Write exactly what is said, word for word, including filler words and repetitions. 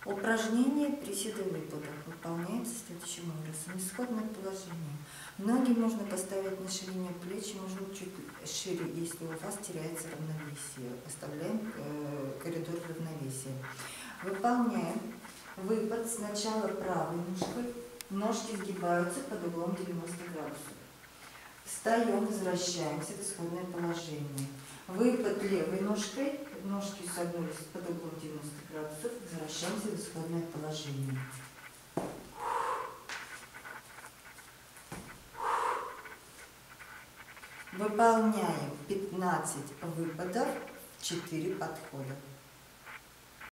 Упражнение приседа выпадов выполняется следующим образом. Исходное положение. Ноги можно поставить на ширине плеч, можно чуть шире, если у вас теряется равновесие. Оставляем э, коридор равновесия. Выполняем выпад сначала правой ножкой. Ножки сгибаются под углом девяносто градусов. Встаем, возвращаемся в исходное положение. Выпад левой ножкой, ножки согнулись под углом девяносто градусов, возвращаемся в исходное положение. Выполняем пятнадцать выпадов в четыре подхода.